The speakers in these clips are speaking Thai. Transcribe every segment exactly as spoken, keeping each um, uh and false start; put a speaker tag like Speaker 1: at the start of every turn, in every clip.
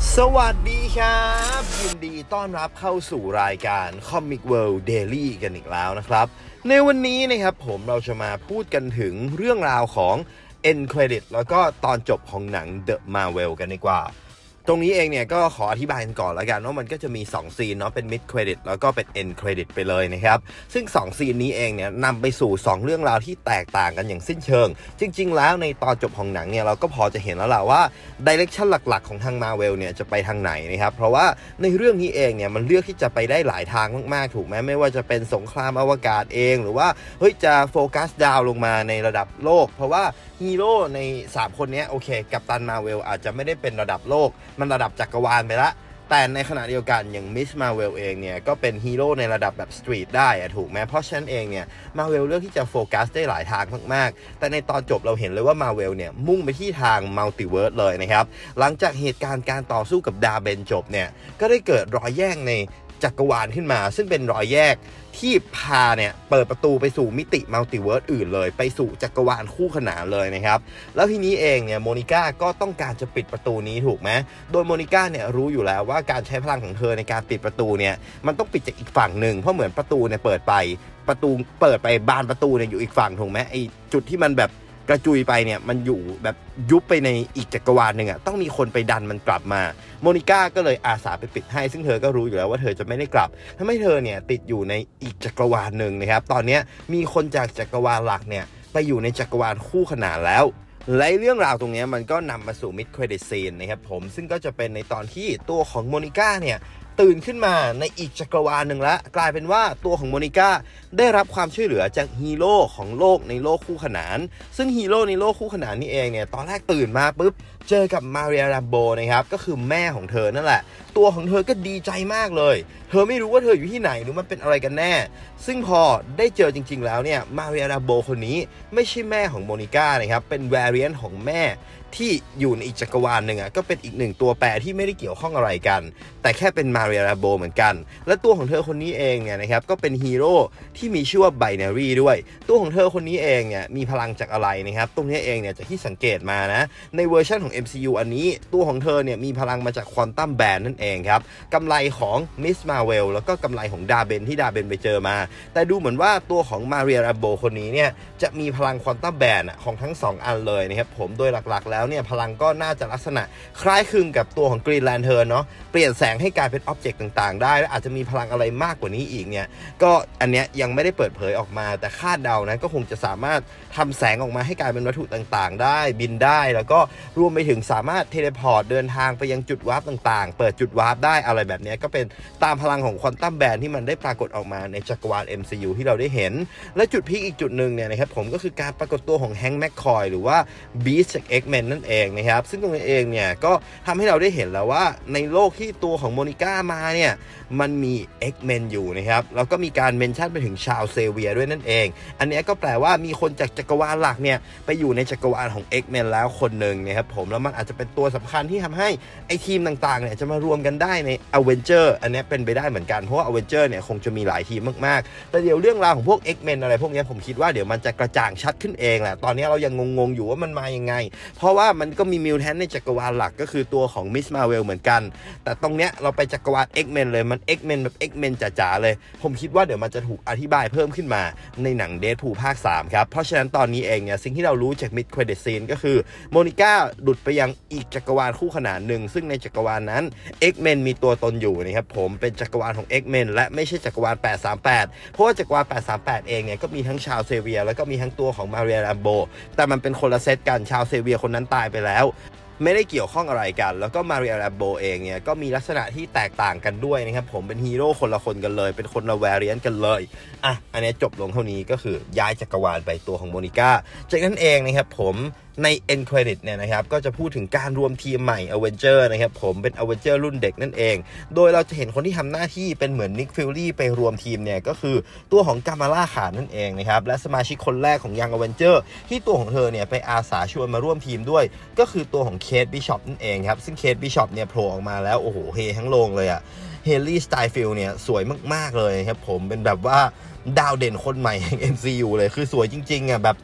Speaker 1: สวัสดีครับยินดีต้อนรับเข้าสู่รายการ Comic World Daily กันอีกแล้วนะครับในวันนี้นะครับผมเราจะมาพูดกันถึงเรื่องราวของ End Credit แล้วก็ตอนจบของหนัง The Marvel กันดีกว่าตรงนี้เองเนี่ยก็ขออธิบายกันก่อนแล้วกันว่ามันก็จะมีสองซีนเนาะเป็น Mid Credit แล้วก็เป็น End Credit ไปเลยนะครับซึ่งสองซีนนี้เองเนี่ยนำไปสู่สองเรื่องราวที่แตกต่างกันอย่างสิ้นเชิงจริงๆแล้วในตอนจบของหนังเนี่ยเราก็พอจะเห็นแล้วล่ะว่า Direction หลักๆของทาง Marvel เนี่ยจะไปทางไหนนะครับเพราะว่าในเรื่องนี้เองเนี่ยมันเลือกที่จะไปได้หลายทางมากๆถูกไหมไม่ว่าจะเป็นสงครามอวกาศเองหรือว่าเฮ้ยจะโฟกัสดาวลงมาในระดับโลกเพราะว่าฮีโร่ในสามคนนี้โอเคกัปตันมาร์เวลอาจจะไม่ได้เป็นระดับโลกมันระดับจักรวาลไปละแต่ในขณะเดียวกันอย่างมิสมาร์เวลเองเนี่ยก็เป็นฮีโร่ในระดับแบบสตรีทได้อะถูกไหมเพราะฉะนั้นเองเนี่ยมาร์เวลเลือกที่จะโฟกัสได้หลายทางมากๆแต่ในตอนจบเราเห็นเลยว่ามาร์เวลเนี่ยมุ่งไปที่ทางมัลติเวิร์สเลยนะครับหลังจากเหตุการณ์การต่อสู้กับดาเบนจบเนี่ยก็ได้เกิดรอยแย่งในจักรวาลขึ้นมาซึ่งเป็นรอยแยกที่พาเนี่ยเปิดประตูไปสู่มิติมัลติเวิร์สอื่นเลยไปสู่จักรวาลคู่ขนานเลยนะครับแล้วทีนี้เองเนี่ยโมนิก้าก็ต้องการจะปิดประตูนี้ถูกไหมโดยโมนิก้าเนี่ยรู้อยู่แล้วว่าการใช้พลังของเธอในการปิดประตูเนี่ยมันต้องปิดจากอีกฝั่งหนึ่งเพราะเหมือนประตูเนี่ยเปิดไปประตูเปิดไปบานประตูเนี่ยอยู่อีกฝั่งถูกไหมไอจุดที่มันแบบกระจุยไปเนี่ยมันอยู่แบบยุบไปในอีกจักรวาลหนึ่งอ่ะต้องมีคนไปดันมันกลับมาโมนิก้าก็เลยอาสาไปปิดให้ซึ่งเธอก็รู้อยู่แล้วว่าเธอจะไม่ได้กลับทำให้เธอเนี่ยติดอยู่ในอีกจักรวาลหนึ่งนะครับตอนนี้มีคนจากจักรวาลหลักเนี่ยไปอยู่ในจักรวาลคู่ขนานแล้วและเรื่องราวตรงนี้มันก็นำมาสู่ Mid Credit Scene นะครับผมซึ่งก็จะเป็นในตอนที่ตัวของโมนิก้าเนี่ยตื่นขึ้นมาในอีกจักรวาลหนึ่งแล้วกลายเป็นว่าตัวของโมนิก้าได้รับความช่วยเหลือจากฮีโร่ของโลกในโลกคู่ขนานซึ่งฮีโร่ในโลกคู่ขนานนี่เองเนี่ยตอนแรกตื่นมาปุ๊บเจอกับมาเรีย แรมโบนะครับก็คือแม่ของเธอนั่นแหละตัวของเธอก็ดีใจมากเลยเธอไม่รู้ว่าเธออยู่ที่ไหนหรือมันเป็นอะไรกันแน่ซึ่งพอได้เจอจริงๆแล้วเนี่ยมาเรีย แรมโบคนนี้ไม่ใช่แม่ของโมนิก้านะครับเป็นแวริเอนต์ของแม่ที่อยู่ในอีกจักรวาลหนึ่งอ่ะก็เป็นอีกหนึ่งตัวแปรที่ไม่ได้เกี่ยวข้องอะไรกันแต่แค่เป็นมาเรีย แรมโบเหมือนกันและตัวของเธอคนนี้เองเนี่ยนะครับก็เป็นฮีโร่ที่มีชื่อว่าไบนารีด้วยตัวของเธอคนนี้เองเนี่ยมีพลังจากอะไรนะครับตรงนี้เองเนี่ยจากที่สังเกตมานะในเวอร์ชันของ เอ็ม ซี ยู อันนี้ตัวของเธอเนี่ยมีพลังมาจากควอนตัมแบนด์นั่นเองครับกำไรของมิสมาร์เวลแล้วก็กำไรของดาเบนที่ดาเบนไปเจอมาแต่ดูเหมือนว่าตัวของมาเรีย แรมโบคนนี้เนี่ยจะมีพลังควอนตัมแบนด์ของทั้งสองอันเลยนะครับผมโดยหลักๆแล้วเนี่ยพลังก็น่าจะลักษณะคล้ายคลึงกับตัวของกรีนแลนเทิร์นเนาะเปลี่ยนแสงให้กลายเป็นอ็อบเจกต์ต่างๆได้และอาจจะมีพลังอะไรมากกว่านี้อีกเนี่ยก็อันเนี้ยยังไม่ได้เปิดเผยออกมาแต่คาดเดานะก็คงจะสามารถทำแสงออกมาให้กลายเป็นวัตถุต่างๆได้บินได้แล้วก็รวมไปถึงสามารถเทเลพอร์ตเดินทางไปยังจุดวาร์ปต่างๆเปิดจุดวาร์ปได้อะไรแบบนี้ก็เป็นตามพลังของควอนตัมแบนด์ที่มันได้ปรากฏออกมาในจักรวาล เอ็ม ซี ยู ที่เราได้เห็นและจุดพีคอีกจุดหนึ่งเนี่ยนะครับผมก็คือการปรากฏตัวของแฮงค์แมคคอยหรือว่าบีสต์จาก X-Men นั่นเองนะครับซึ่งตรงนี้เองเนี่ยก็ทำให้เราได้เห็นแล้วว่าในโลกที่ตัวของโมนิก้ามาเนี่ยมันมี X-Men อยู่นะครับแล้วก็มีการเมนชั่นไปถึงชาวเซเวียด้วยนั่นเองอันนี้ก็แปลว่ามีคนจากจักรวาลหลักเนี่ยไปอยู่ในจักรวาลของ X-Men แล้วคนหนึ่งนะครับผมแล้วมันอาจจะเป็นตัวสำคัญที่ทำให้ไอทีมต่างๆเนี่ยจะมารวมกันได้ใน Avenger อันนี้เป็นไปได้เหมือนกันเพราะว่า Avenger เนี่ยคงจะมีหลายทีมมากๆแต่เดี๋ยวเรื่องราวของพวก X-Men อะไรพวกนี้ผมคิดว่าเดี๋ยวมันจะกระจ่างชัดขึ้นเองแหละตอนนี้เรายังงงๆอยู่ว่ามันมายังไงเพราะว่ามันก็มีมิวแทนในจักรวาลหลักก็คือตัวของมิสมาร์เวลเหมือนกันแต่ตรงเนี้ยเราไปจักรวาล X-Men เลยมัน X-Men แบบ X-Men จ๋าๆเลยผมคิดว่าเดี๋ยวมันจะถูกอธิบายเพิ่มขึ้นมาในหนัง Deadpool ภาคสามครับเพราะฉะนั้นตอนนี้เองเนี่ยสิ่งที่เรารู้จาก Mid Credit Scene ก็คือโมนิก้าหลุดไปยังอีกจักรวาลคู่ขนานหนึ่งซึ่งในจักรวาลนั้น X-Men มีตัวตนอยู่นะครับผมเป็นจักรวาลของ X-Men และไม่ใช่จักรวาลแปดสามแปดเพราะว่าจักรวาลแปดสามแปดเองเนี่ยก็มีทั้งชาวเซเวียแล้วก็มีทั้งตัวของมาเรีย แรมโบแต่มันเป็นคนละเซตกันชาวเซเวียคนนั้นตายไปแล้วไม่ได้เกี่ยวข้องอะไรกันแล้วก็มาเรีย แรมโบเองเนี่ยก็มีลักษณะที่แตกต่างกันด้วยนะครับผมเป็นฮีโร่คนละคนกันเลยเป็นคนละแวริเอนต์กันเลยอ่ะอันนี้จบลงเท่านี้ก็คือย้ายจักรวาลไปตัวของโมนิก้าจากนั้นเองนะครับผมใน End Credit เนี่ยนะครับก็จะพูดถึงการรวมทีมใหม่ Avenger นะครับผมเป็น Avenger รุ่นเด็กนั่นเองโดยเราจะเห็นคนที่ทำหน้าที่เป็นเหมือน Nick Fury ไปรวมทีมเนี่ยก็คือตัวของกามาล่าขานั่นเองนะครับและสมาชิกคนแรกของ Young Avenger ที่ตัวของเธอเนี่ยไปอาสาชวนมาร่วมทีมด้วยก็คือตัวของเคทบิชอปนั่นเองครับซึ่งเคทบิชอปเนี่ยโผล่ออกมาแล้วโอ้โหเฮทั้งโรงเลยอะเฮลี่สไตล์ฟิลเนี่ยสวยมากๆเลยครับผมเป็นแบบว่าดาวเด่นคนใหม่แห่ง เอ็ม ซี ยู เลยคือสวยจริงๆอ่ะแบบ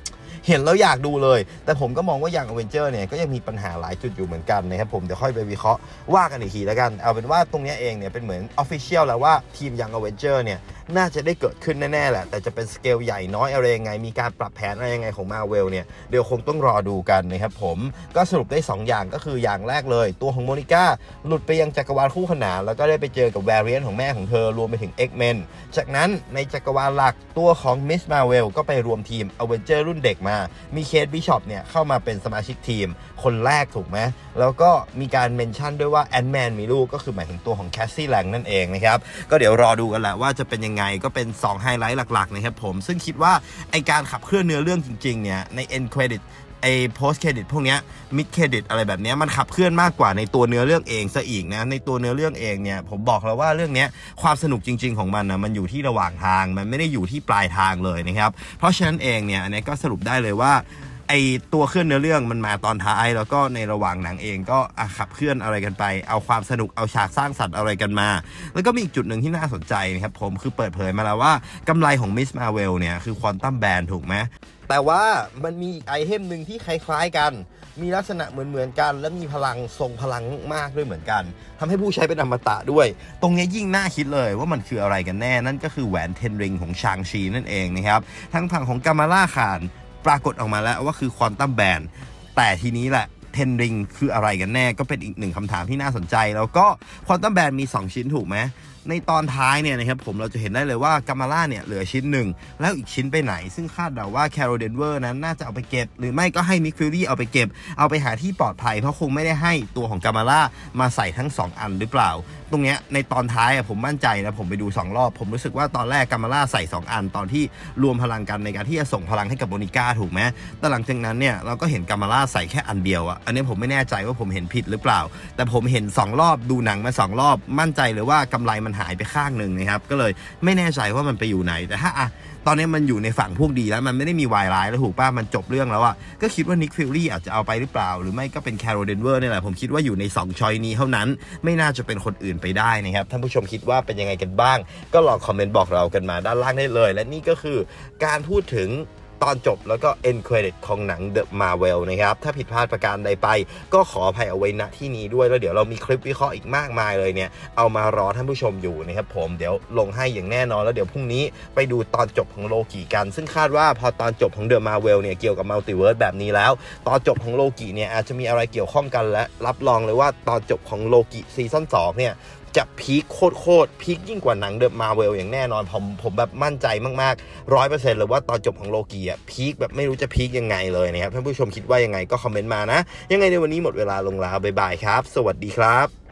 Speaker 1: เห็นแล้วอยากดูเลยแต่ผมก็มองว่าอย่าง Avenger เนี่ยก็ยังมีปัญหาหลายจุดอยู่เหมือนกันนะครับผมเดี๋ยวค่อยไปวิเคราะห์ว่ากันอีกทีแล้วกันเอาเป็นว่าตรงนี้เองเนี่ยเป็นเหมือน Official แล้วว่าทีมอย่าง Avenger เนี่ยน่าจะได้เกิดขึ้นแน่ๆแหละแต่จะเป็นสเกลใหญ่น้อยอะไรยังไงมีการปรับแผนอะไรยังไงของ Marvel เนี่ยเดี๋ยวคงต้องรอดูกันนะครับผมก็สรุปได้สองอย่างก็คืออย่างแรกเลยตัวของโมนิก้าหลุดไปยังจักรวาลคู่ขนานแล้วก็ได้ไปเจอกับแวรเรียนของแม่ของเธอรวมไปถึง X-Men จากนั้นในจักรวาลหลักตัวของ Miss Marvel ก็ไปรวมทีม Avenger รุ่นเด็กมามีเคทบิชอปเนี่ยเข้ามาเป็นสมาชิกทีมคนแรกถูกไหมแล้วก็มีการเมนชั่นด้วยว่าแอนด์แมนมีลูกก็คือหมายถึงตัวของแคสซี่แลงนั่นเองนะครับก็เดี๋ยวรอดูกันแหละว่าจะเป็นยังไงก็เป็นสองไฮไลท์หลักๆนะครับผมซึ่งคิดว่าไอการขับเคลื่อนเนื้อเรื่องจริงๆเนี่ยใน end credit ไอ้ post credit พวกเนี้ย mid credit อะไรแบบเนี้ยมันขับเคลื่อนมากกว่าในตัวเนื้อเรื่องเองซะอีกนะในตัวเนื้อเรื่องเองเนี่ยผมบอกแล้วว่าเรื่องเนี้ยความสนุกจริงๆของมันนะมันอยู่ที่ระหว่างทางมันไม่ได้อยู่ที่ปลายทางเลยนะครับเพราะฉะนั้นเองเนี่ยอันนี้ก็สรุปได้เลยว่าไอตัวเคลื่อนเนื้อเรื่องมันมาตอนท้ายแล้วก็ในระหว่างหนังเองก็ขับเคลื่อนอะไรกันไปเอาความสนุกเอาฉากสร้างสรรค์อะไรกันมาแล้วก็มีอีกจุดหนึ่งที่น่าสนใจนะครับผมคือเปิดเผยมาแล้วว่ากำไรของ Miss Marvel เนี่ยคือควอนตัมแบนด์ถูกไหมแต่ว่ามันมีอีกไอเทมหนึ่งที่คล้ายๆกันมีลักษณะเหมือนๆกันและมีพลังทรงพลังมากด้วยเหมือนกันทำให้ผู้ใช้เป็นอมตะด้วยตรงนี้ยิ่งน่าคิดเลยว่ามันคืออะไรกันแน่นั่นก็คือแหวนเทนริงของชางชีนั่นเองนะครับทั้งฝั่งของกามาล่าคานปรากฏออกมาแล้วว่าคือควอนตัมแบนด์แต่ทีนี้แหละเทนริงคืออะไรกันแน่ก็เป็นอีกหนึ่งคำถามที่น่าสนใจแล้วก็ควอนตัมแบนด์มีสองชิ้นถูกไหมในตอนท้ายเนี่ยนะครับผมเราจะเห็นได้เลยว่ากามาล่าเนี่ยเหลือชิ้นหนึ่งแล้วอีกชิ้นไปไหนซึ่งคาดเดาว่าแคโรเดนเวอร์นั้นน่าจะเอาไปเก็บหรือไม่ก็ให้นิกฟิลลี่เอาไปเก็บเอาไปหาที่ปลอดภัยเพราะคงไม่ได้ให้ตัวของกามาล่ามาใส่ทั้งสองอันหรือเปล่าตรงเนี้ยในตอนท้ายอะผมมั่นใจนะผมไปดูสองรอบผมรู้สึกว่าตอนแรกกามาล่าใส่สองอันตอนที่รวมพลังกันในการที่จะส่งพลังให้กับโมนิก้าถูกไหมแต่หลังจากนั้นเนี่ยเราก็เห็นกามาล่าใส่แค่อันเดียวอะอันนี้ผมไม่แน่ใจว่าผมเห็นผิดหรือเปล่าแต่ผมเห็นสองรอบดูหนังมาสองรอบมั่นใจเลยว่ากำไรมันหายไปข้างนึงนะครับก็เลยไม่แน่ใจว่ามันไปอยู่ไหนแต่ถ้าอะตอนนี้มันอยู่ในฝั่งพวกดีแล้วมันไม่ได้มีวายร้ายแล้วถูกป่ะมันจบเรื่องแล้วอะก็คิดว่านิกฟิลลี่อาจจะเอาไปหรือเปล่าหรือไม่ก็เป็นแคโรเดนเวอร์นี่แหละผมคิดว่าอยู่ในสองชอยนี้เท่านั้นไม่น่าจะเป็นคนอื่นไปได้นะครับท่านผู้ชมคิดว่าเป็นยังไงกันบ้างก็ลองคอมเมนต์บอกเรากันมาด้านล่างได้เลยและนี่ก็คือการพูดถึงตอนจบแล้วก็ end credit ของหนัง The Marvel นะครับถ้าผิดพลาดประการใดไปก็ขออภัยเอาไว้ณที่นี้ด้วยแล้วเดี๋ยวเรามีคลิปวิเคราะห์อีกมากมายเลยเนี่ยเอามารอท่านผู้ชมอยู่นะครับผมเดี๋ยวลงให้อย่างแน่นอนแล้วเดี๋ยวพรุ่งนี้ไปดูตอนจบของโลกิกันซึ่งคาดว่าพอตอนจบของ The Marvel เนี่ยเกี่ยวกับมัลติเวิร์สแบบนี้แล้วตอนจบของโลกิเนี่ยอาจจะมีอะไรเกี่ยวข้องกันและรับรองเลยว่าตอนจบของโลกิซีซั่นสองเนี่ยจะพีคโคตรๆพีคยิ่งกว่าหนังเดอะมาร์เวลอย่างแน่นอนผมผมแบบมั่นใจมากๆ ร้อยเปอร์เซ็นต์ เลยว่าตอนจบของโลกีอ่ะพีคแบบไม่รู้จะพีคยังไงเลยนะครับท่านผู้ชมคิดว่ายังไงก็คอมเมนต์มานะยังไงในวันนี้หมดเวลาลงแล้วบ๊ายบายครับสวัสดีครับ